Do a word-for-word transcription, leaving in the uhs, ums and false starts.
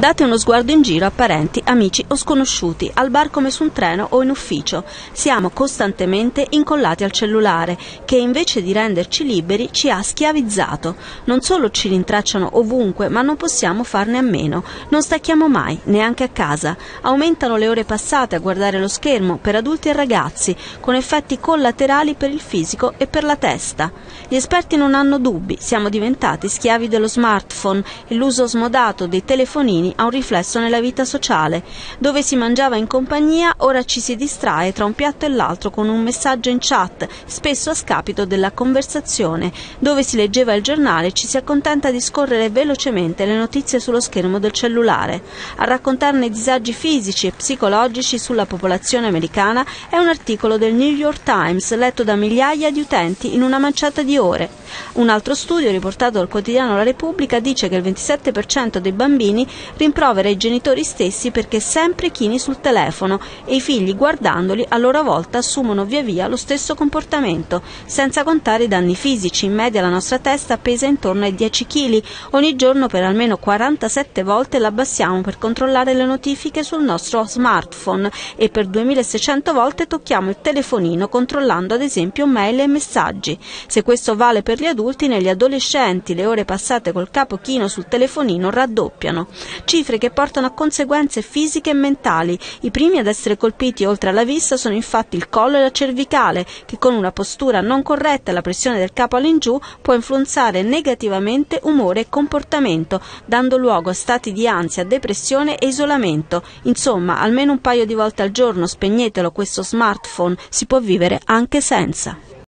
Date uno sguardo in giro a parenti, amici o sconosciuti, al bar come su un treno o in ufficio. Siamo costantemente incollati al cellulare, che invece di renderci liberi ci ha schiavizzato. Non solo ci rintracciano ovunque, ma non possiamo farne a meno. Non stacchiamo mai, neanche a casa. Aumentano le ore passate a guardare lo schermo per adulti e ragazzi, con effetti collaterali per il fisico e per la testa. Gli esperti non hanno dubbi, siamo diventati schiavi dello smartphone e l'uso smodato dei telefonini ha un riflesso nella vita sociale. Dove si mangiava in compagnia, ora ci si distrae tra un piatto e l'altro con un messaggio in chat, spesso a scapito della conversazione. Dove si leggeva il giornale, ci si accontenta di scorrere velocemente le notizie sullo schermo del cellulare. A raccontarne i disagi fisici e psicologici sulla popolazione americana è un articolo del New York Times letto da migliaia di utenti in una manciata di ore. Un altro studio riportato dal quotidiano La Repubblica dice che il ventisette per cento dei bambini rimprovera i genitori stessi perché sempre chini sul telefono e i figli, guardandoli, a loro volta assumono via via lo stesso comportamento, senza contare i danni fisici. In media la nostra testa pesa intorno ai dieci chili. Ogni giorno per almeno quarantasette volte la abbassiamo per controllare le notifiche sul nostro smartphone e per duemilaseicento volte tocchiamo il telefonino controllando ad esempio mail e messaggi. Se questo vale per gli adulti, negli adolescenti le ore passate col capo chino sul telefonino raddoppiano. Cifre che portano a conseguenze fisiche e mentali. I primi ad essere colpiti oltre alla vista sono infatti il collo e la cervicale, che con una postura non corretta e la pressione del capo all'ingiù può influenzare negativamente umore e comportamento, dando luogo a stati di ansia, depressione e isolamento. Insomma, almeno un paio di volte al giorno spegnetelo questo smartphone, si può vivere anche senza.